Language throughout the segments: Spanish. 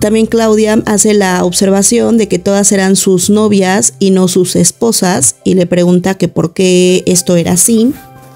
También Claudia hace la observación de que todas eran sus novias y no sus esposas y le pregunta que por qué esto era así.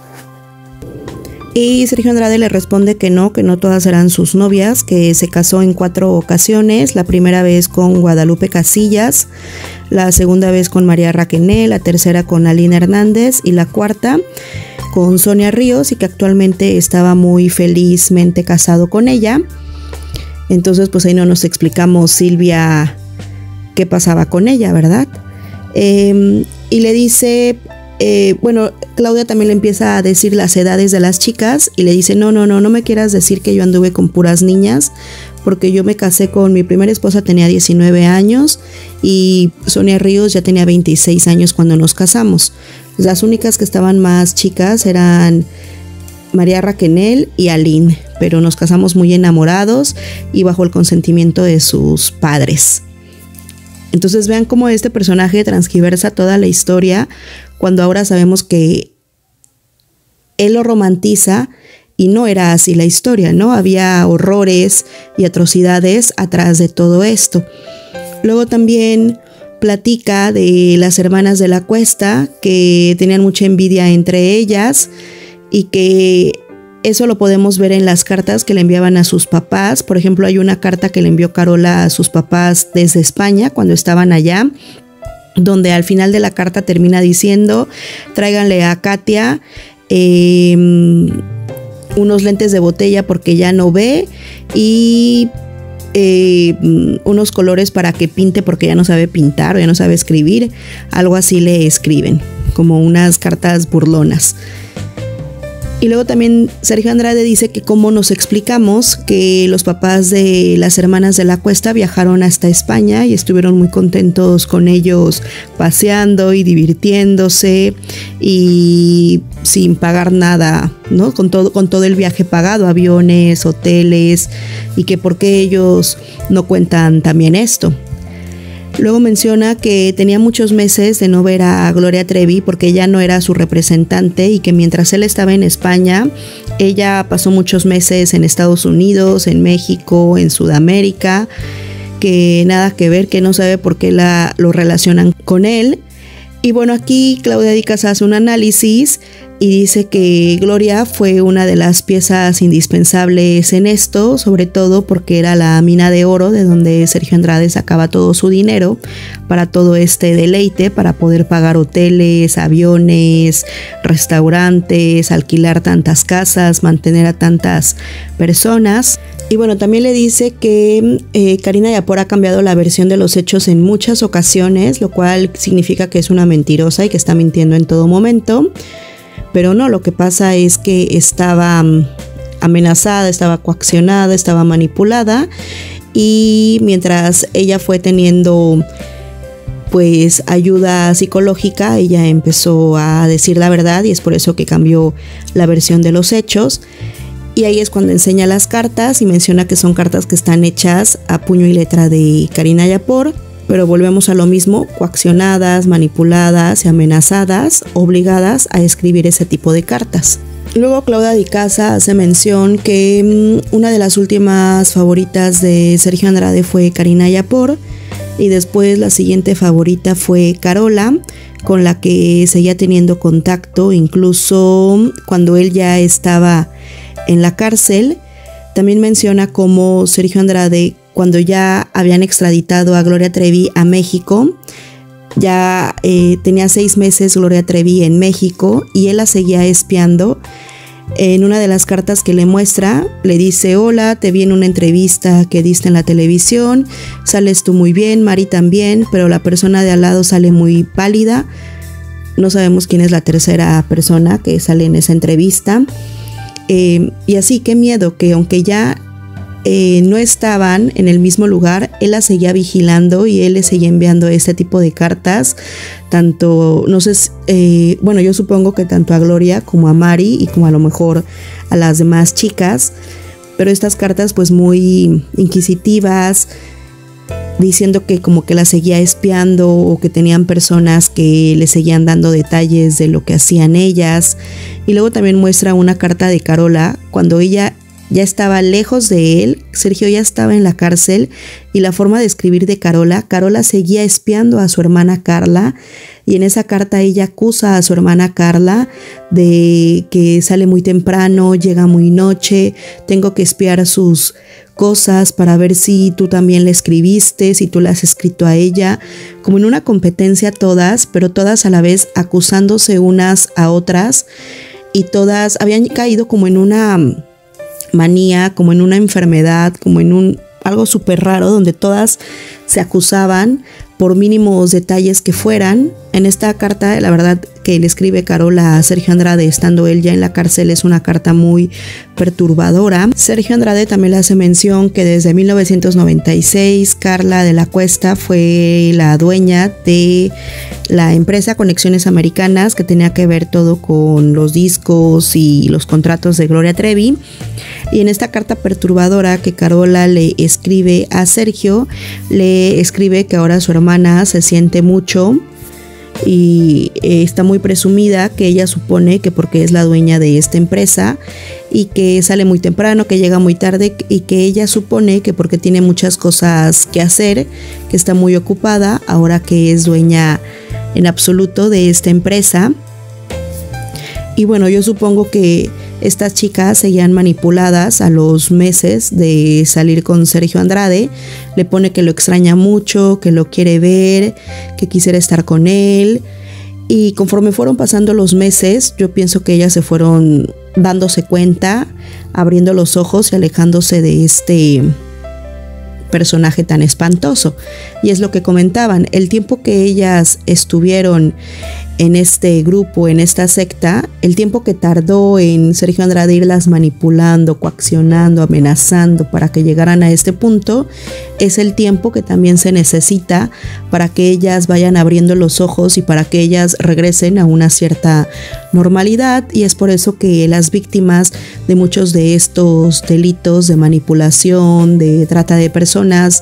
Y Sergio Andrade le responde que no todas eran sus novias, que se casó en 4 ocasiones, la primera vez con Guadalupe Casillas, la segunda vez con María Raquenel, la tercera con Alina Hernández y la cuarta con Sonia Ríos, y que actualmente estaba muy felizmente casado con ella. Entonces pues ahí no nos explicamos Silvia qué pasaba con ella, ¿verdad? Y le dice... Claudia también le empieza a decir las edades de las chicas y le dice, no me quieras decir que yo anduve con puras niñas, porque yo me casé con mi primera esposa, tenía 19 años y Sonia Ríos ya tenía 26 años cuando nos casamos. Las únicas que estaban más chicas eran María Raquenel y Aline, pero nos casamos muy enamorados y bajo el consentimiento de sus padres. Entonces vean cómo este personaje transgiversa toda la historia cuando ahora sabemos que él lo romantiza y no era así la historia, ¿no? Había horrores y atrocidades atrás de todo esto. Luego también platica de las hermanas de la Cuesta, que tenían mucha envidia entre ellas y que eso lo podemos ver en las cartas que le enviaban a sus papás. Por ejemplo, hay una carta que le envió Carola a sus papás desde España cuando estaban allá, donde al final de la carta termina diciendo, tráiganle a Katia unos lentes de botella porque ya no ve y unos colores para que pinte porque ya no sabe pintar o ya no sabe escribir. Algo así le escriben, como unas cartas burlonas. Y luego también Sergio Andrade dice que cómo nos explicamos que los papás de las hermanas de la Cuesta viajaron hasta España y estuvieron muy contentos con ellos paseando y divirtiéndose y sin pagar nada, ¿no? Con todo el viaje pagado, aviones, hoteles, y que por qué ellos no cuentan también esto. Luego menciona que tenía muchos meses de no ver a Gloria Trevi porque ella no era su representante y que mientras él estaba en España, ella pasó muchos meses en Estados Unidos, en México, en Sudamérica, que nada que ver, que no sabe por qué lo relacionan con él. Y bueno, aquí Claudia Dicas hace un análisis y dice que Gloria fue una de las piezas indispensables en esto, sobre todo porque era la mina de oro de donde Sergio Andrade sacaba todo su dinero para todo este deleite, para poder pagar hoteles, aviones, restaurantes, alquilar tantas casas, mantener a tantas personas. Y bueno, también le dice que Karina Yapor ha cambiado la versión de los hechos en muchas ocasiones, lo cual significa que es una mentirosa y que está mintiendo en todo momento. Pero no, lo que pasa es que estaba amenazada, estaba coaccionada, estaba manipulada, y mientras ella fue teniendo pues ayuda psicológica, ella empezó a decir la verdad y es por eso que cambió la versión de los hechos. Y ahí es cuando enseña las cartas y menciona que son cartas que están hechas a puño y letra de Karina Yapor. Pero volvemos a lo mismo, coaccionadas, manipuladas y amenazadas, obligadas a escribir ese tipo de cartas. Luego Claudia Dicasa hace mención que una de las últimas favoritas de Sergio Andrade fue Karina Yapor y después la siguiente favorita fue Carola, con la que seguía teniendo contacto incluso cuando él ya estaba en la cárcel. También menciona cómo Sergio Andrade, cuando ya habían extraditado a Gloria Trevi a México, ya tenía 6 meses Gloria Trevi en México y él la seguía espiando. En una de las cartas que le muestra, le dice: hola, te vi en una entrevista que diste en la televisión, sales tú muy bien, Mari también, pero la persona de al lado sale muy pálida. No sabemos quién es la tercera persona que sale en esa entrevista. Y así, qué miedo que aunque ya no estaban en el mismo lugar, él la seguía vigilando y él le seguía enviando este tipo de cartas, tanto, no sé, bueno, yo supongo que tanto a Gloria como a Mari y como a lo mejor a las demás chicas, pero estas cartas pues muy inquisitivas, diciendo que como que la seguía espiando o que tenían personas que le seguían dando detalles de lo que hacían ellas. Y luego también muestra una carta de Carola cuando ella ya estaba lejos de él, Sergio ya estaba en la cárcel y la forma de escribir de Carola seguía espiando a su hermana Carla y en esa carta ella acusa a su hermana Carla de que sale muy temprano, llega muy noche, tengo que espiar sus cosas para ver si tú también le escribiste, si tú le has escrito a ella, como en una competencia todas, pero todas a la vez acusándose unas a otras y todas habían caído como en una manía, como en una enfermedad, como en algo súper raro donde todas se acusaban por mínimos detalles que fueran. En esta carta, la verdad que le escribe Carola a Sergio Andrade estando él ya en la cárcel es una carta muy perturbadora. Sergio Andrade también le hace mención que desde 1996 Carla de la Cuesta fue la dueña de la empresa Conexiones Americanas que tenía que ver todo con los discos y los contratos de Gloria Trevi. Y en esta carta perturbadora que Carola le escribe a Sergio, le escribe que ahora su hermana se siente mucho y está muy presumida, que ella supone que porque es la dueña de esta empresa y que sale muy temprano, que llega muy tarde y que ella supone que porque tiene muchas cosas que hacer, que está muy ocupada ahora que es dueña en absoluto de esta empresa. Y bueno, yo supongo que estas chicas seguían manipuladas a los meses de salir con Sergio Andrade. Le pone que lo extraña mucho, que lo quiere ver, que quisiera estar con él. Y conforme fueron pasando los meses, yo pienso que ellas se fueron dándose cuenta, abriendo los ojos y alejándose de este personaje tan espantoso. Y es lo que comentaban, el tiempo que ellas estuvieron en este grupo, en esta secta, el tiempo que tardó en Sergio Andrade irlas manipulando, coaccionando, amenazando para que llegaran a este punto, es el tiempo que también se necesita para que ellas vayan abriendo los ojos y para que ellas regresen a una cierta normalidad. Y es por eso que las víctimas de muchos de estos delitos de manipulación, de trata de personas,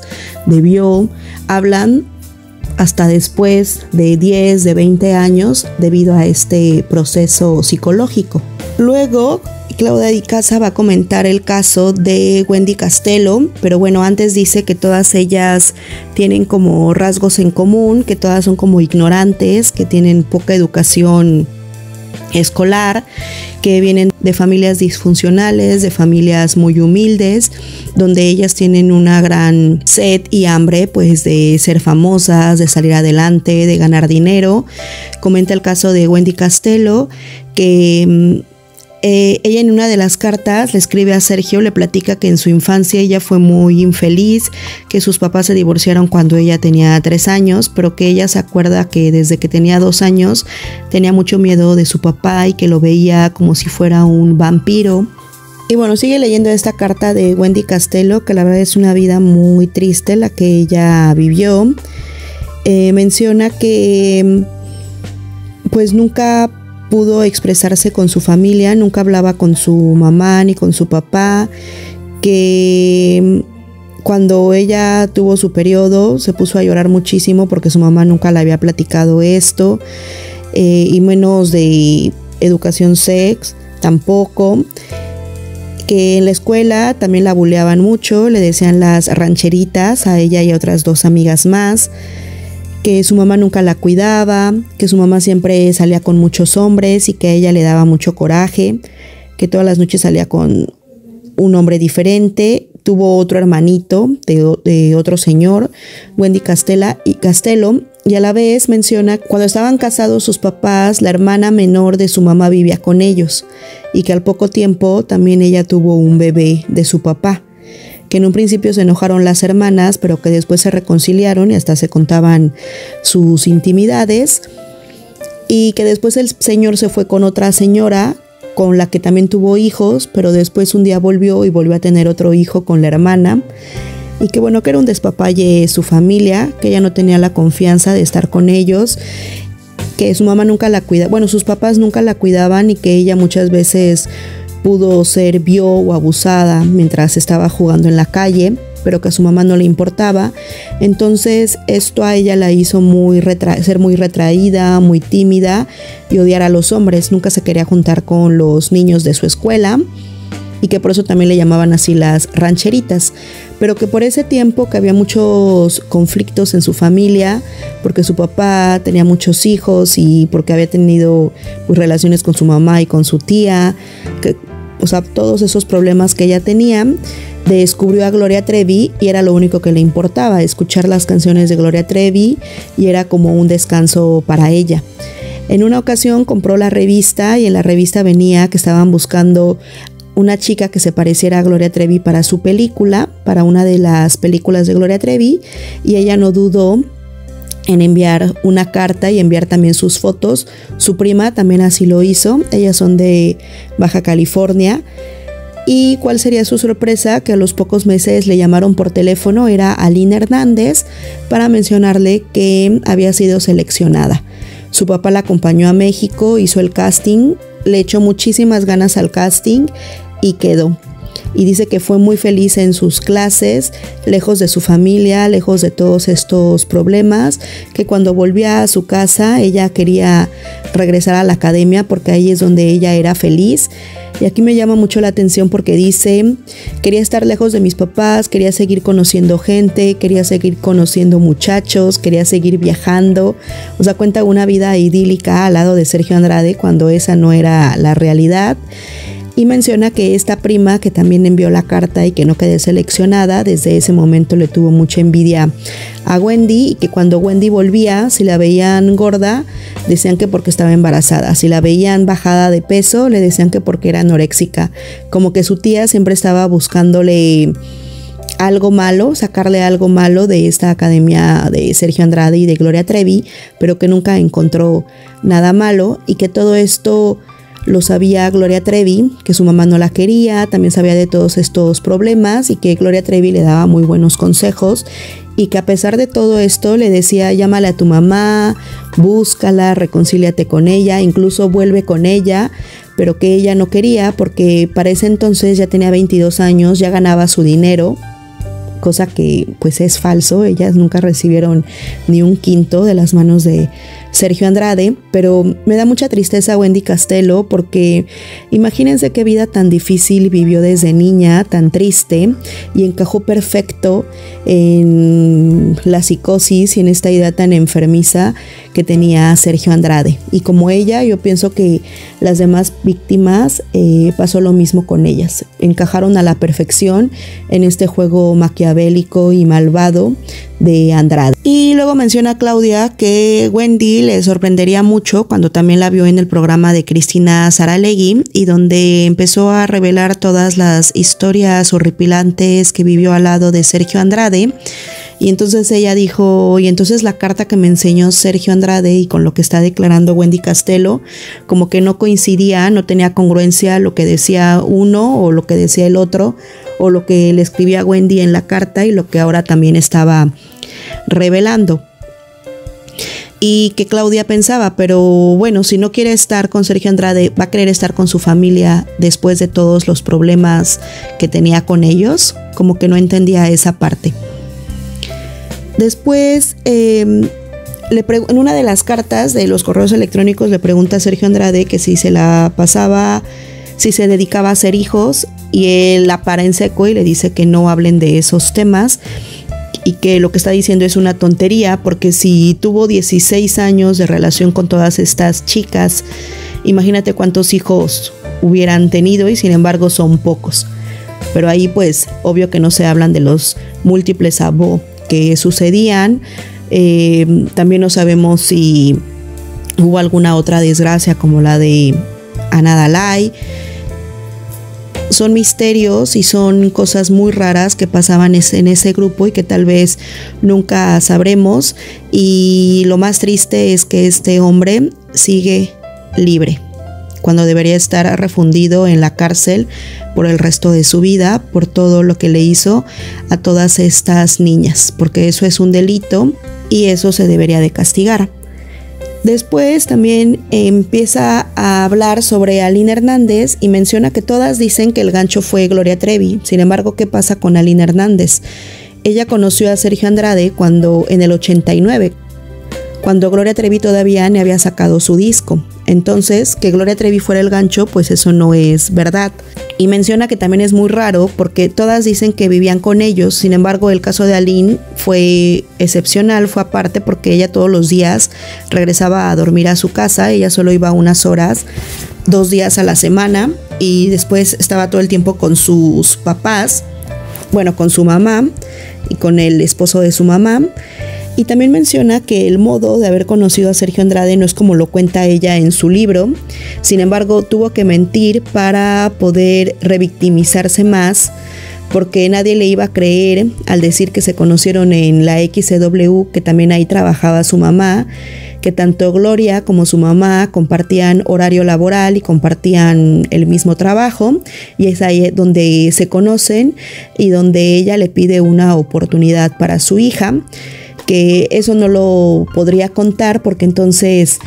hablan hasta después de 10, de 20 años debido a este proceso psicológico. Luego, Claudia Di Casa va a comentar el caso de Wendy Castelo, pero bueno, antes dice que todas ellas tienen como rasgos en común, que todas son como ignorantes, que tienen poca educación escolar, que vienen de familias disfuncionales, de familias muy humildes, donde ellas tienen una gran sed y hambre pues de ser famosas, de salir adelante, de ganar dinero. Comenta el caso de Wendy Castelo, que ella en una de las cartas le escribe a Sergio, le platica que en su infancia ella fue muy infeliz, que sus papás se divorciaron cuando ella tenía 3 años, pero que ella se acuerda que desde que tenía 2 años tenía mucho miedo de su papá y que lo veía como si fuera un vampiro. Y bueno, sigue leyendo esta carta de Wendy Castelo, que la verdad es una vida muy triste la que ella vivió. Menciona que pues nunca pudo expresarse con su familia, nunca hablaba con su mamá ni con su papá, que cuando ella tuvo su periodo se puso a llorar muchísimo porque su mamá nunca le había platicado esto, y menos de educación sex tampoco, que en la escuela también la buleaban mucho, le decían las rancheritas a ella y a otras 2 amigas más, que su mamá nunca la cuidaba, que su mamá siempre salía con muchos hombres y que a ella le daba mucho coraje, que todas las noches salía con un hombre diferente. Tuvo otro hermanito de otro señor, Wendy Castelo, y a la vez menciona cuando estaban casados sus papás, la hermana menor de su mamá vivía con ellos y que al poco tiempo también ella tuvo un bebé de su papá, que en un principio se enojaron las hermanas, pero que después se reconciliaron y hasta se contaban sus intimidades, y que después el señor se fue con otra señora con la que también tuvo hijos, pero después un día volvió a tener otro hijo con la hermana, y que bueno, que era un despapalle su familia, que ella no tenía la confianza de estar con ellos, que su mamá nunca la cuidaba, bueno, sus papás nunca la cuidaban y que ella muchas veces pudo ser o abusada mientras estaba jugando en la calle, pero que a su mamá no le importaba. Entonces esto a ella la hizo ser muy retraída, muy tímida y odiar a los hombres. Nunca se quería juntar con los niños de su escuela. y que por eso también le llamaban así las rancheritas, pero que por ese tiempo que había muchos conflictos en su familia, porque su papá tenía muchos hijos y porque había tenido pues, relaciones con su mamá y con su tía, o sea, todos esos problemas que ella tenía, descubrió a Gloria Trevi y era lo único que le importaba, escuchar las canciones de Gloria Trevi, y era como un descanso para ella. En una ocasión compró la revista y en la revista venía que estaban buscando una chica que se pareciera a Gloria Trevi para su película, para una de las películas de Gloria Trevi, y ella no dudó en enviar una carta y enviar también sus fotos. Su prima también así lo hizo, ellas son de Baja California. ¿Y cuál sería su sorpresa? Que a los pocos meses le llamaron por teléfono, era Aline Hernández, para mencionarle que había sido seleccionada. Su papá la acompañó a México, hizo el casting, le echó muchísimas ganas al casting y quedó. Y dice que fue muy feliz en sus clases, lejos de su familia, lejos de todos estos problemas, que cuando volvía a su casa ella quería regresar a la academia porque ahí es donde ella era feliz. Y aquí me llama mucho la atención porque dice, quería estar lejos de mis papás, quería seguir conociendo gente, quería seguir conociendo muchachos, quería seguir viajando. O sea, cuenta una vida idílica al lado de Sergio Andrade cuando esa no era la realidad. Y menciona que esta prima que también envió la carta y que no quedó seleccionada, desde ese momento le tuvo mucha envidia a Wendy, y que cuando Wendy volvía, si la veían gorda, decían que porque estaba embarazada. Si la veían bajada de peso, le decían que porque era anoréxica. Como que su tía siempre estaba buscándole algo malo, sacarle algo malo de esta academia de Sergio Andrade y de Gloria Trevi, pero que nunca encontró nada malo, y que todo esto lo sabía Gloria Trevi, que su mamá no la quería, también sabía de todos estos problemas y que Gloria Trevi le daba muy buenos consejos, y que a pesar de todo esto le decía, llámale a tu mamá, búscala, reconcíliate con ella, incluso vuelve con ella, pero que ella no quería porque para ese entonces ya tenía 22 años, ya ganaba su dinero, cosa que pues es falso, ellas nunca recibieron ni un quinto de las manos de Sergio Andrade, pero me da mucha tristeza Wendy Castelo porque imagínense qué vida tan difícil vivió desde niña, tan triste, y encajó perfecto en la psicosis y en esta idea tan enfermiza que tenía Sergio Andrade. Y como ella, yo pienso que las demás víctimas pasó lo mismo con ellas, encajaron a la perfección en este juego maquiavélico y malvado de Andrade. Y luego menciona Claudia que Wendy le sorprendería mucho cuando también la vio en el programa de Cristina Saralegui, y donde empezó a revelar todas las historias horripilantes que vivió al lado de Sergio Andrade. Y entonces ella dijo, y entonces la carta que me enseñó Sergio Andrade y con lo que está declarando Wendy Castelo, como que no coincidía, no tenía congruencia lo que decía uno o lo que decía el otro, o lo que le escribía Wendy en la carta y lo que ahora también estaba revelando. Y que Claudia pensaba, pero bueno, si no quiere estar con Sergio Andrade, ¿va a querer estar con su familia después de todos los problemas que tenía con ellos? Como que no entendía esa parte. Después, en una de las cartas de los correos electrónicos le pregunta a Sergio Andrade que si se la pasaba, si se dedicaba a hacer hijos, y él la para en seco y le dice que no hablen de esos temas y que lo que está diciendo es una tontería, porque si tuvo 16 años de relación con todas estas chicas, imagínate cuántos hijos hubieran tenido, y sin embargo son pocos. Pero ahí pues obvio que no se hablan de los múltiples abortos que sucedían. También no sabemos si hubo alguna otra desgracia como la de Ana Dalai. Son misterios y son cosas muy raras que pasaban en ese grupo y que tal vez nunca sabremos. Y lo más triste es que este hombre sigue libre cuando debería estar refundido en la cárcel por el resto de su vida, por todo lo que le hizo a todas estas niñas, porque eso es un delito y eso se debería de castigar. Después también empieza a hablar sobre Aline Hernández y menciona que todas dicen que el gancho fue Gloria Trevi. Sin embargo, ¿qué pasa con Aline Hernández? Ella conoció a Sergio Andrade en el 89, cuando Gloria Trevi todavía ni había sacado su disco. Entonces, que Gloria Trevi fuera el gancho, pues eso no es verdad. Y menciona que también es muy raro porque todas dicen que vivían con ellos. Sin embargo, el caso de Aline fue excepcional, fue aparte porque ella todos los días regresaba a dormir a su casa. Ella solo iba unas horas, 2 días a la semana, y después estaba todo el tiempo con sus papás, bueno, con su mamá y con el esposo de su mamá. Y también menciona que el modo de haber conocido a Sergio Andrade no es como lo cuenta ella en su libro. Sin embargo, tuvo que mentir para poder revictimizarse más, porque nadie le iba a creer al decir que se conocieron en la XCW, que también ahí trabajaba su mamá, que tanto Gloria como su mamá compartían horario laboral y compartían el mismo trabajo, y es ahí donde se conocen y donde ella le pide una oportunidad para su hija, que eso no lo podría contar porque entonces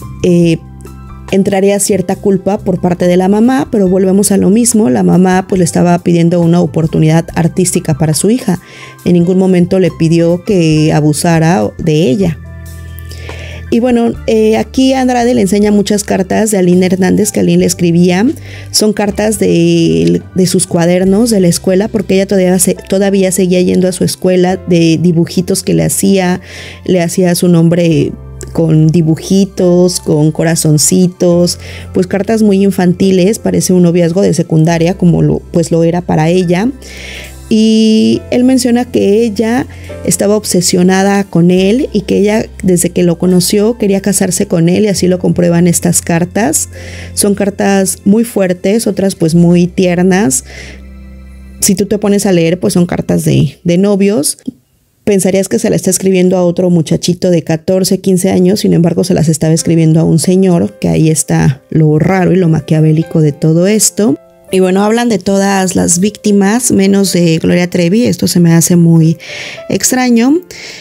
entraría cierta culpa por parte de la mamá, pero volvemos a lo mismo. La mamá pues le estaba pidiendo una oportunidad artística para su hija. En ningún momento le pidió que abusara de ella. Y bueno, aquí Andrade le enseña muchas cartas de Aline Hernández que Aline le escribía. Son cartas de sus cuadernos de la escuela, porque ella todavía seguía yendo a su escuela, de dibujitos que le hacía su nombre con dibujitos, con corazoncitos, pues cartas muy infantiles. Parece un noviazgo de secundaria como lo era para ella. Y él menciona que ella estaba obsesionada con él y que ella, desde que lo conoció, quería casarse con él, y así lo comprueban estas cartas. Son cartas muy fuertes, otras pues muy tiernas. Si tú te pones a leer, pues son cartas de novios. Pensarías que se la está escribiendo a otro muchachito de 14, 15 años, sin embargo se las estaba escribiendo a un señor, que ahí está lo raro y lo maquiavélico de todo esto. Y bueno, hablan de todas las víctimas, menos de Gloria Trevi. Esto se me hace muy extraño.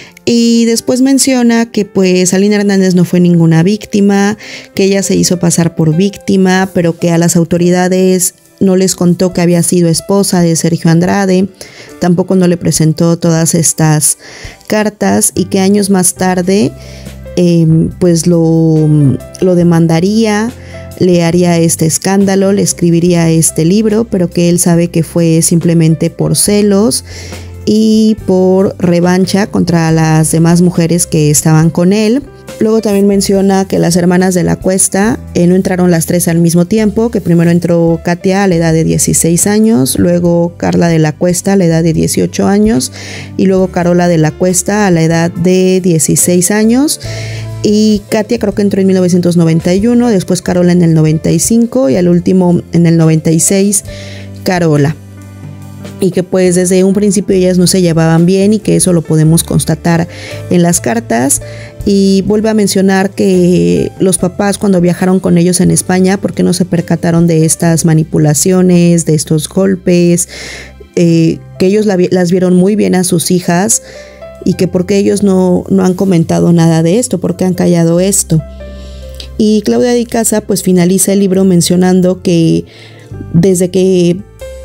Y después menciona que pues Aline Hernández no fue ninguna víctima, que ella se hizo pasar por víctima, pero que a las autoridades no les contó que había sido esposa de Sergio Andrade, tampoco no le presentó todas estas cartas, y que años más tarde pues lo demandaría, le haría este escándalo, le escribiría este libro, pero que él sabe que fue simplemente por celos y por revancha contra las demás mujeres que estaban con él. Luego también menciona que las hermanas de la Cuesta no entraron las 3 al mismo tiempo, que primero entró Katia a la edad de 16 años, luego Carla de la Cuesta a la edad de 18 años y luego Carola de la Cuesta a la edad de 16 años. Y Katia creo que entró en 1991, después Carola en el 95 y al último en el 96 Carola. Y que pues desde un principio ellas no se llevaban bien y que eso lo podemos constatar en las cartas. Y vuelve a mencionar que los papás, cuando viajaron con ellos en España, ¿por qué no se percataron de estas manipulaciones, de estos golpes? Que ellos las vieron muy bien a sus hijas, y que por qué ellos no han comentado nada de esto, por qué han callado esto. Y Claudia Di Casa pues finaliza el libro mencionando que desde que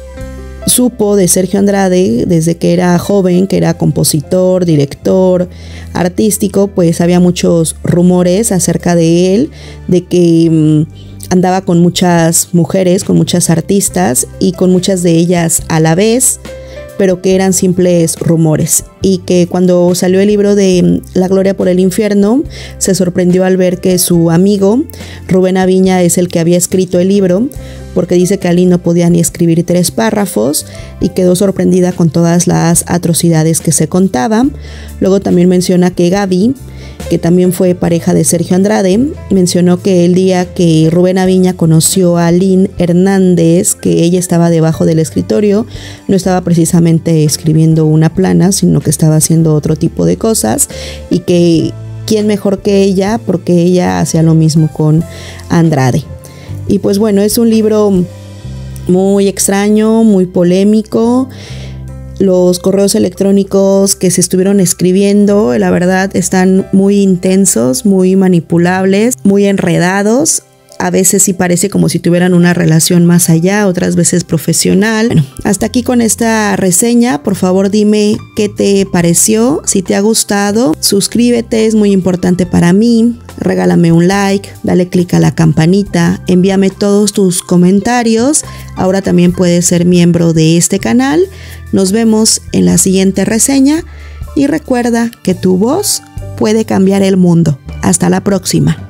supo de Sergio Andrade, desde que era joven, que era compositor, director, artístico, pues había muchos rumores acerca de él, de que andaba con muchas mujeres, con muchas artistas y con muchas de ellas a la vez, pero que eran simples rumores, y que cuando salió el libro de La Gloria por el Infierno se sorprendió al ver que su amigo Rubén Aviña es el que había escrito el libro, porque dice que Aline no podía ni escribir 3 párrafos, y quedó sorprendida con todas las atrocidades que se contaban. Luego también menciona que Gaby, que también fue pareja de Sergio Andrade, mencionó que el día que Rubén Aviña conoció a Aline Hernández, que ella estaba debajo del escritorio, no estaba precisamente escribiendo una plana, sino que estaba haciendo otro tipo de cosas, y que quién mejor que ella, porque ella hacía lo mismo con Andrade. Y pues bueno, es un libro muy extraño, muy polémico. Los correos electrónicos que se estuvieron escribiendo, la verdad, están muy intensos, muy manipulables, muy enredados. A veces sí parece como si tuvieran una relación más allá, otras veces profesional. Bueno, hasta aquí con esta reseña. Por favor, dime qué te pareció. Si te ha gustado, suscríbete, es muy importante para mí. Regálame un like, dale click a la campanita, envíame todos tus comentarios. Ahora también puedes ser miembro de este canal. Nos vemos en la siguiente reseña y recuerda que tu voz puede cambiar el mundo. Hasta la próxima.